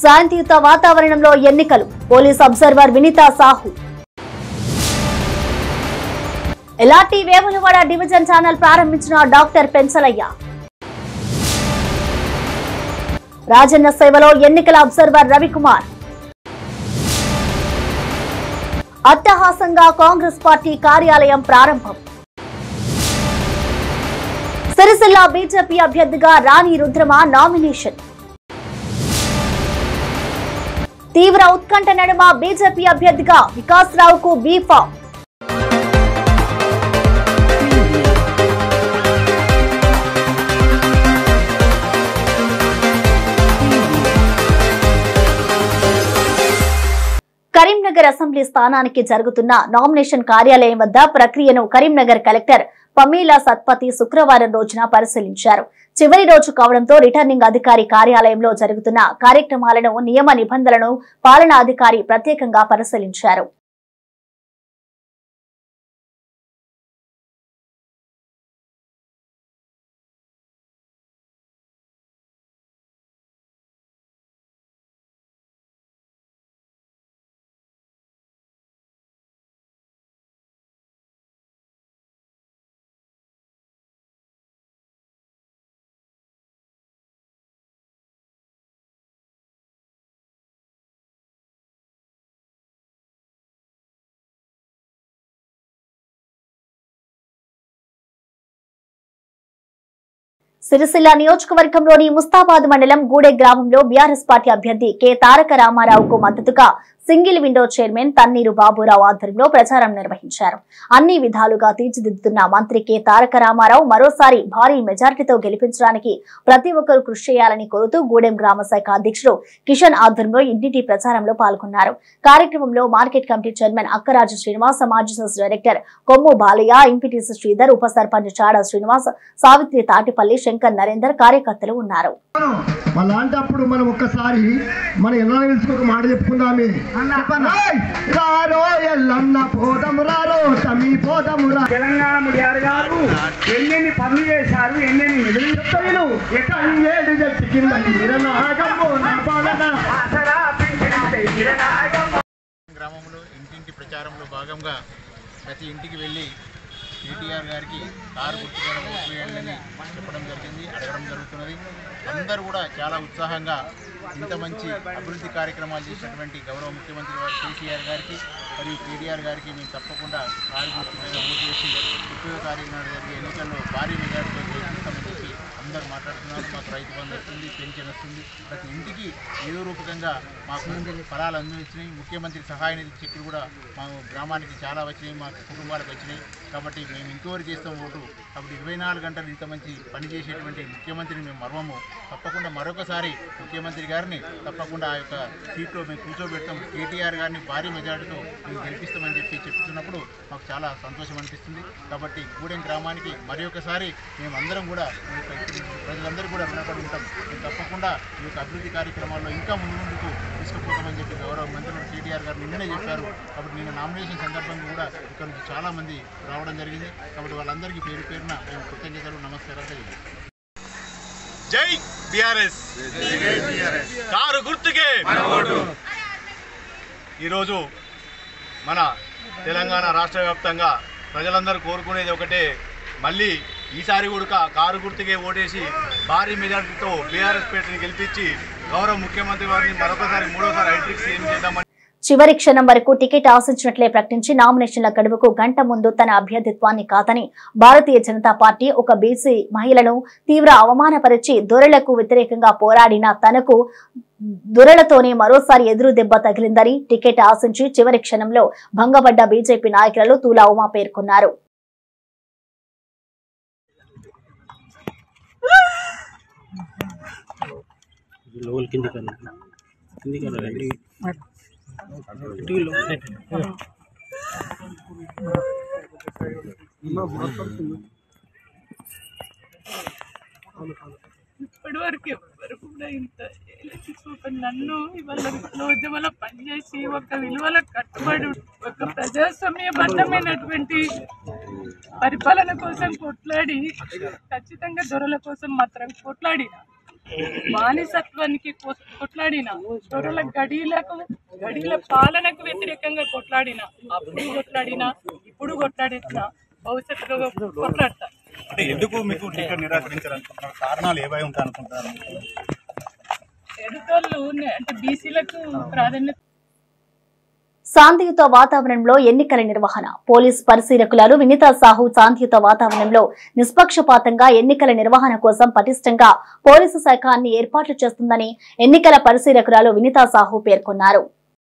శాంతియుత వాతావరణంలో ఎన్నికలు పోలీస్ అబ్జర్వర్ వినీతా సాహు. ఎలాంటి వేములవాడ డివిజన్ ఛానల్ ప్రారంభించిన డాక్టర్ పెంచలయ్య. రాజన్న సేవలో ఎన్నికల అబ్జర్వర్ రవికుమార్. అట్టహాసంగా కాంగ్రెస్ పార్టీ కార్యాలయం ప్రారంభం. సిరిసిల్ల బీజేపీ అభ్యర్థిగా రాణి రుద్రమ నామినేషన్. తీవ్ర ఉత్కంఠ నడుమ బీజేపీ అభ్యర్థిగా వికాస్ రావుకు బీఫామ్. కరీంనగర్ అసెంబ్లీ స్థానానికి జరుగుతున్న నామినేషన్ కార్యాలయం వద్ద ప్రక్రియను కరీంనగర్ కలెక్టర్ పమీలా సత్పతి శుక్రవారం రోజున పరిశీలించారు. చివరి రోజు కావడంతో రిటర్నింగ్ అధికారి కార్యాలయంలో జరుగుతున్న కార్యక్రమాలను, నియమ నిబంధనలను పాలనా అధికారి ప్రత్యేకంగా పరిశీలించారు. సిరిసిల్ల నియోజకవర్గంలోని ముస్తాబాద్ మండలం గూడె గ్రామంలో బీఆర్ఎస్ పార్టీ అభ్యర్థి కె తారక రామారావుకు మద్దతుగా single window chairman Tanneeru Baburao ఆధ్వర్యంలో ప్రచారం నిర్వహించారు. అన్ని విధాలుగా తీర్చిదిద్దుతున్న మంత్రి కె తారక రామారావు మరోసారి భారీ మెజార్టీతో గెలిపించడానికి ప్రతి ఒక్కరూ కృషి చేయాలని కోరుతూ గూడెం గ్రామ శాఖ అధ్యక్షుడు కిషన్ ఆధ్వర్యంలో ఇంటింటి ప్రచారంలో పాల్గొన్నారు. కార్యక్రమంలో market committee chairman Akkaraju Srinivas, సమాజ్ డైరెక్టర్ కొమ్ము బాలయ్య, ఎంపీటీసీ శ్రీధర్, ఉప సర్పంచ్ చాడ శ్రీనివాస్, సావిత్రి తాటిపల్లి, శంకర్ నరేందర్ కార్యకర్తలు ఉన్నారు. అలాంటప్పుడు మనం ఒక్కసారి మన ఎలా తెలుసుకోక మాట చెప్పుకుందామే. తెలంగాణ ముడియారు గారు ఎన్నెన్ని పనులు చేశారు, ఎన్నెన్ని నిధులు చెప్తాను. గ్రామంలో ఇంటింటి ప్రచారంలో భాగంగా ప్రతి ఇంటికి వెళ్ళి కేటీఆర్ గారికి కారు గుర్తుగా ఓటు వేయాలని చెప్పడం జరిగింది, అడగడం జరుగుతున్నది. అందరూ కూడా చాలా ఉత్సాహంగా ఇంత మంచి అభివృద్ధి కార్యక్రమాలు చేసినటువంటి గౌరవ ముఖ్యమంత్రి గారు కేసీఆర్ గారికి మరియు కేటీఆర్ గారికి మేము తప్పకుండా కారు గుర్తుగా ఓటు వేసి 30వ తారీఖున జరిగే ఎన్నికల్లో భారీ మెజార్టీతో గెలిపిస్తామని చెప్పి అందరూ మాట్లాడుతున్నారు. మాకు రైతు బంధు వస్తుంది, పెన్షన్ వస్తుంది, ప్రతి ఇంటికి ఏదో రూపకంగా మాకు ఫలాలు అందించినాయి. ముఖ్యమంత్రి సహాయ నిధి చెక్కులు కూడా మా గ్రామానికి చాలా వచ్చినాయి, మా కుటుంబాలకు వచ్చినాయి. కాబట్టి మేము ఎంక్వైరీ చేస్తాం ఓటు. కాబట్టి 24 గంటలు ఇంత మంచి పని చేసేటువంటి ముఖ్యమంత్రిని మేము మర్వము. తప్పకుండా మరొకసారి ముఖ్యమంత్రి గారిని తప్పకుండా ఆ యొక్క సీట్లో మేము కూర్చోబెడతాం. కేటీఆర్ గారిని భారీ మెజార్టీతో మేము గెలిపిస్తామని చెప్తున్నప్పుడు మాకు చాలా సంతోషం అనిపిస్తుంది. కాబట్టి గూడెం గ్రామానికి మరి ఒకసారి మేమందరం కూడా ప్రజలందరూ కూడా రుణపడి ఉంటాం. మేము తప్పకుండా ఈ యొక్క అభివృద్ధి కార్యక్రమాల్లో ఇంకా ముందుకు తీసుకుపోతామని చెప్పి గౌరవ మంత్రులు కేటీఆర్ గారు నిన్ననే చెప్పారు. కాబట్టి నిన్న నామినేషన్ సందర్భంగా కూడా ఇక్కడ నుంచి చాలామంది రావడం జరిగింది. కాబట్టి వాళ్ళందరికీ పేరు పేరున మేము కృతజ్ఞతలు, నమస్కారాలు తెలియజేస్తాం. జై బీఆర్ఎస్, కారు గుర్తుకే ఈరోజు మన తెలంగాణ రాష్ట్ర వ్యాప్తంగా ప్రజలందరూ కోరుకునేది ఒకటే, మళ్ళీ ఈసారి కూడా కారు గుర్తుకే ఓటేసి భారీ మెజార్టీతో బీఆర్ఎస్ పార్టీని గెలిపించి గౌరవ ముఖ్యమంత్రి వారిని మరొకసారి 3వ హైట్రిక్ సీఎం చేద్దామని చివరి క్షణం వరకు టికెట్ ఆశించినట్లే ప్రకటించి నామినేషన్ల గడువుకు గంట ముందు తన అభ్యర్థిత్వాన్ని కాదని భారతీయ జనతా పార్టీ ఒక బీసీ మహిళను తీవ్ర అవమానపరిచి దొరలకు వ్యతిరేకంగా పోరాడిన తనకు దొరలతోనే మరోసారి ఎదురు దెబ్బ తగిలిందని టికెట్ ఆశించి చివరి క్షణంలో భంగపడ్డ బీజేపీ నాయకులలో తూలా ఉమా పేర్కొన్నారు. ఇప్పటి వరకు ఎవరు కూడా ఇంత నన్ను ఇవాళ ఉద్యమంలో పనిచేసి ఒక విలువలకు కట్టుబడి ఒక ప్రజాస్వామ్యబద్ధమైనటువంటి పరిపాలన కోసం కొట్లాడి ఖచ్చితంగా దొరల కోసం మాత్రం కొట్లాడిన బానిసత్వానికి కొట్లాడిన, చోరుల గడిల పాలనకు వ్యతిరేకంగా కొట్లాడిన, అప్పుడు కొట్లాడిన, ఇప్పుడు కొట్లాడిన, భవిష్యత్తులో కొట్లాడతా. అంటే ఎందుకు మీకు టికెట్ నిరాకరించాలనుకుంటున్నారు? కారణాలు ఏవై ఉంటాయి అనుకుంటారు? ఎదుటోళ్ళు అంటే బీసీలకు ప్రాధాన్యత. శాంతియుత వాతావరణంలో ఎన్నికల నిర్వహణ. పోలీస్ పరిశీలకులు వినీతా సాహు శాంతియుత వాతావరణంలో నిష్పక్షపాతంగా ఎన్నికల నిర్వహణ కోసం పటిష్టంగా పోలీసు శాఖాన్ని ఏర్పాట్లు చేస్తుందని ఎన్నికల పరిశీలకురాలు వినీతా సాహు పేర్కొన్నారు.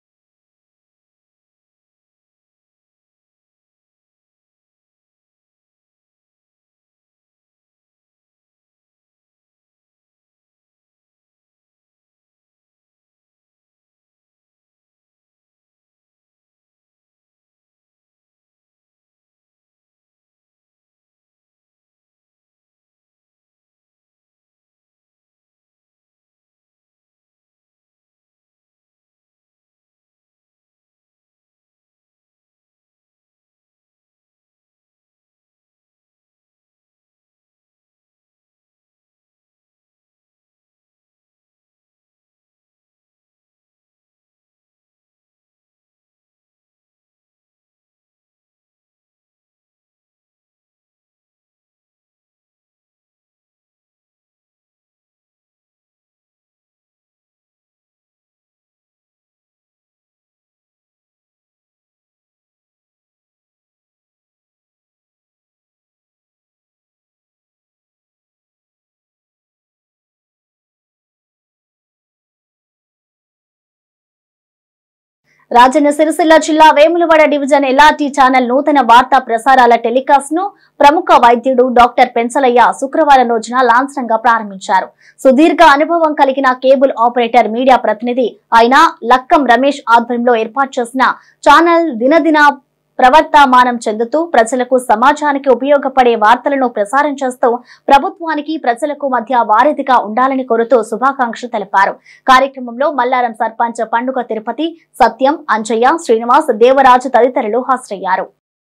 రాజన్న సిరిసిల్ల జిల్లా వేములవాడ డివిజన్ ఎల్ఆర్టీ ఛానల్ నూతన వార్తా ప్రసారాల టెలికాస్ట్ ను ప్రముఖ వైద్యుడు డాక్టర్ పెంచలయ్య శుక్రవారం రోజున లాంఛనంగా ప్రారంభించారు. సుదీర్ఘ అనుభవం కలిగిన కేబుల్ ఆపరేటర్ మీడియా ప్రతినిధి అయిన లక్కం రమేష్ ఆధ్వర్యంలో ఏర్పాటు చేసిన ఛానల్ దినదిన ప్రవర్తమానం చెందుతూ ప్రజలకు సమాజానికి ఉపయోగపడే వార్తలను ప్రసారం చేస్తూ ప్రభుత్వానికి ప్రజలకు మధ్య వారధిగా ఉండాలని కోరుతూ శుభాకాంక్షలు తెలిపారు. కార్యక్రమంలో మల్లారం సర్పంచ్ పండుగ తిరుపతి, సత్యం, అంజయ్య, శ్రీనివాస్, దేవరాజు తదితరులు హాజరయ్యారు.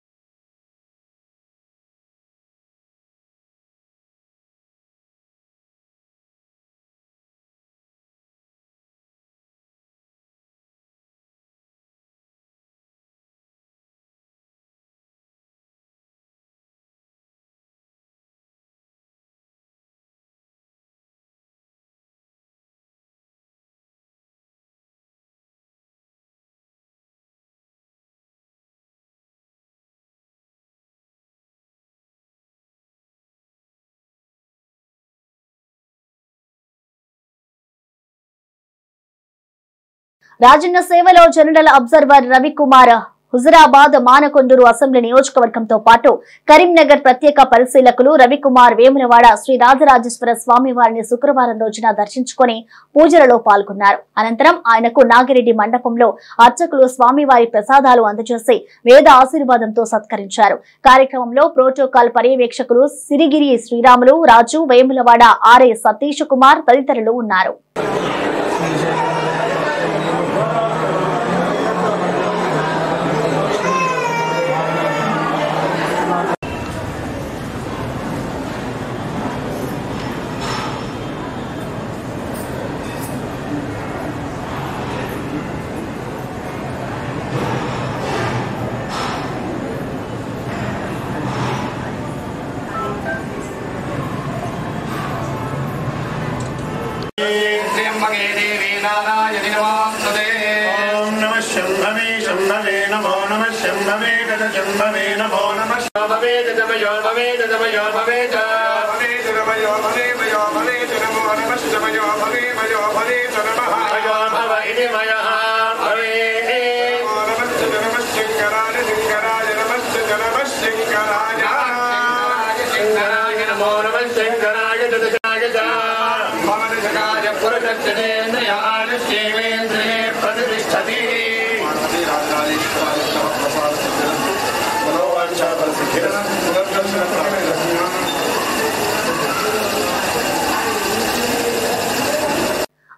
రాజన్న సేవలో general observer Ravikumar Huzurabad Manakondur assembly నియోజకవర్గంతో పాటు కరీంనగర్ ప్రత్యేక పరిశీలకులు రవికుమార్ వేములవాడ శ్రీ రాజరాజేశ్వర స్వామి వారిని శుక్రవారం రోజున దర్శించుకుని పూజలలో పాల్గొన్నారు. అనంతరం ఆయనకు నాగిరెడ్డి మండపంలో అర్చకులు స్వామివారి ప్రసాదాలు అందజేసి వేద ఆశీర్వాదంతో సత్కరించారు. కార్యక్రమంలో ప్రోటోకాల్ పర్యవేక్షకులు సిరిగిరి శ్రీరాములు, రాజు, వేములవాడ ఆర్ఐ సతీష్ కుమార్ తదితరులు ఉన్నారు.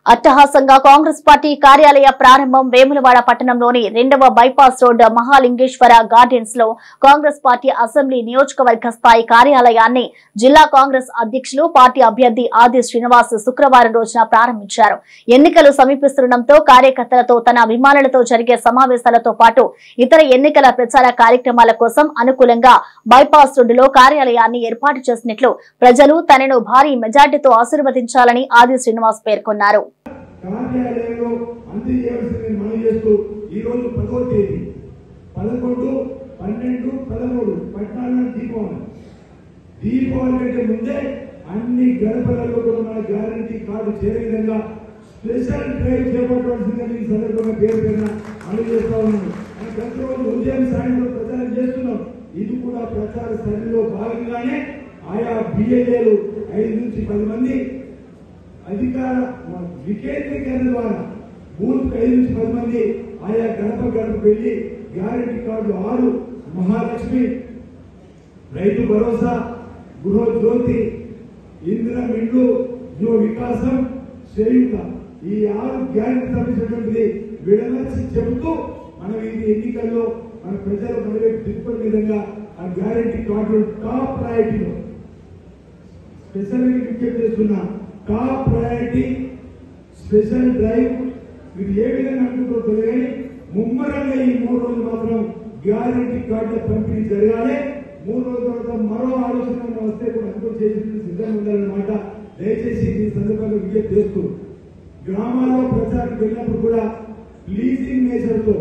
అట్టహాసంగా కాంగ్రెస్ పార్టీ కార్యాలయ ప్రారంభం వేములవాడ పట్టణంలోని 2వ బైపాస్ రోడ్ మహాలింగేశ్వర గార్డెన్స్ లో కాంగ్రెస్ పార్టీ అసెంబ్లీ నియోజకవర్గ స్థాయి కార్యాలయాన్ని జిల్లా కాంగ్రెస్ అధ్యక్షులు పార్టీ అభ్యర్థి ఆది శ్రీనివాస్ శుక్రవారం రోజున ప్రారంభించారు. ఎన్నికలు సమీపిస్తుండటంతో కార్యకర్తలతో తన అభిమానులతో జరిగే సమావేశాలతో పాటు ఇతర ఎన్నికల ప్రచార కార్యక్రమాల కోసం అనుకూలంగా బైపాస్ రోడ్డులో కార్యాలయాన్ని ఏర్పాటు చేసినట్లు ప్రజలు తనను భారీ మెజార్టీతో ఆశీర్వదించాలని ఆది శ్రీనివాస్ పేర్కొన్నారు. కార్యాలయంలో అందజేయవలసింది మనం చేస్తూ ఈ రోజు 10వ తేదీ 11, 12, 13 14 దీపావళి కంటే ముందే అన్ని గడపలలో కూడా మన గ్యారంటీ కార్డు చేరే విధంగా స్పెషల్ డ్రైవ్ చేపట్టవలసిందని ఈ సందర్భంగా పేరు పైన అమలు చేస్తా ఉన్నాను. గత రోజు ఉదయం సాయంత్రం ప్రచారం చేస్తున్నాం. ఇది కూడా ప్రచార స్థాయిలో భాగంగానే ఆయా బిఎల్ఏలు 5 నుంచి 10 మంది అధికార వికేంద్రీకరణ ద్వారా బూత్ 5 నుంచి 10 మంది ఆయా గడప వెళ్లి గ్యారంటీ కార్డు 6 మహాలక్ష్మి, రైతు భరోసా, గృహ జ్యోతి, ఇందిరా మిండ్లు, యువ వికాసం, చేయూత ఈ 6 గ్యారంటీ సంబంధించినటువంటిది విడమర్చి చెబుతూ మనం ఇది ఎన్నికల్లో మన ప్రజలు మనవైపు తిప్పుకునే విధంగా ఆ గ్యారంటీ కార్డు టాప్ ప్రయారిటీలో స్పెషల్ విజ్ఞప్తి చేస్తున్నా. టాప్ ప్రయారిటీ స్పెషల్ డ్రైవ్ మీరు ఏ విధంగా అనుకుంటారో తెలియని ముమ్మరంగా ఈ 3 రోజులు మాత్రం గ్యారంటీ కార్డుల పంపిణీ జరగాలి. 3 రోజుల తర్వాత మరో ఆలోచన వస్తే కూడా అనుకూలు చేసి సిద్ధంగా ఉండాలన్నమాట. దయచేసి ఈ సందర్భంగా విజ్ఞప్తి చేస్తూ గ్రామాల్లో ప్రచారం వెళ్ళినప్పుడు కూడా లీజింగ్ నేచర్తో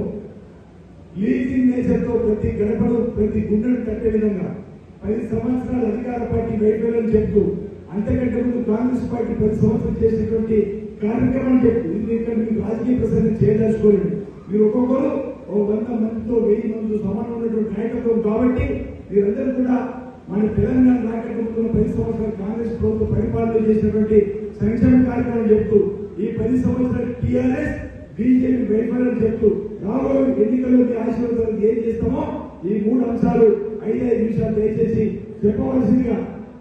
ప్రతి గడపను ప్రతి గుండెను కట్టే విధంగా 10 సంవత్సరాల అధికార పార్టీ వైఫల్యం చెప్తూ అంతకంటే ముందు కాంగ్రెస్ పార్టీ 10 సంవత్సరాలు చేసినటువంటి కార్యక్రమం చెప్తూ ఎందుకంటే మీకు రాజకీయ ప్రసంగం చేయదలుచుకోలేదు. మీరు ఒక్కొక్కరు 100 మందితో 1000 మందితో సమానం ఉన్నటువంటి నాయకత్వం కాబట్టి మీరందరూ కూడా మన తెలంగాణ నాయకత్వంలో 10 సంవత్సరాలు కాంగ్రెస్ ప్రభుత్వం పరిపాలన చేసినటువంటి సంక్షేమ కార్యక్రమం చెప్తూ ఈ 10 సంవత్సరాలు టీఆర్ఎస్ బీజేపీ వైఫల్యం చెప్తూ రాబోయే ఎన్నికల్లో మీ ఆశీర్వాదాలు ఏం చేస్తామో ఈ 3 అంశాలు 5 నిమిషాలు దయచేసి చెప్పవలసిందిగా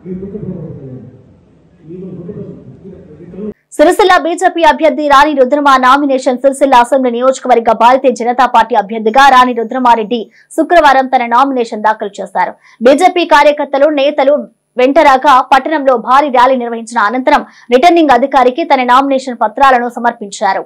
సిరిసిల్ల బీజేపీ అభ్యర్థి రాణి రుద్రమ నామినేషన్. సిరిసిల్ల అసెంబ్లీ నియోజకవర్గ భారతీయ జనతా పార్టీ అభ్యర్థిగా రాణి రుద్రమారెడ్డి శుక్రవారం తన నామినేషన్ దాఖలు చేశారు. బీజేపీ కార్యకర్తలు నేతలు వెంటరాగా పట్టణంలో భారీ ర్యాలీ నిర్వహించిన అనంతరం రిటర్నింగ్ అధికారికి తన నామినేషన్ పత్రాలను సమర్పించారు.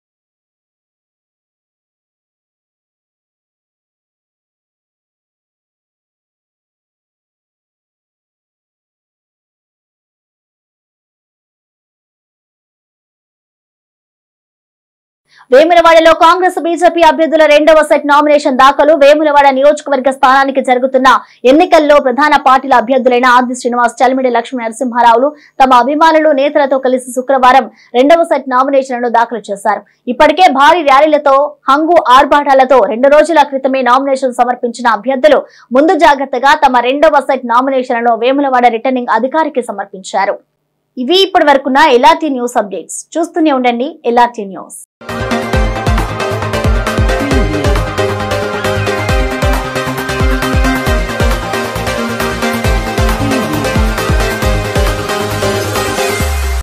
వేములవాడలో కాంగ్రెస్ బీజేపీ అభ్యర్థుల 2వ సెట్ నామినేషన్ దాఖలు. వేములవాడ నియోజకవర్గ స్థానానికి జరుగుతున్న ఎన్నికల్లో ప్రధాన పార్టీల అభ్యర్థులైన ఆది శ్రీనివాస్, చలిమిడి లక్ష్మీ నరసింహారావులు తమ అభిమానులు నేతలతో కలిసి శుక్రవారం 2వ సెట్ నామినేషన్లను దాఖలు చేశారు. ఇప్పటికే భారీ ర్యాలీలతో హంగు ఆర్భాటాలతో 2 రోజుల క్రితమే నామినేషన్ సమర్పించిన అభ్యర్థులు ముందు జాగ్రత్తగా తమ 2వ సెట్ నామినేషన్లను వేములవాడ రిటర్నింగ్ అధికారికి సమర్పించారు. ఇవి ఇప్పటి వరకున్న ఎల్ఆర్టీ న్యూస్ అప్డేట్స్. చూస్తూనే ఉండండి ఎల్ఆర్టీ న్యూస్.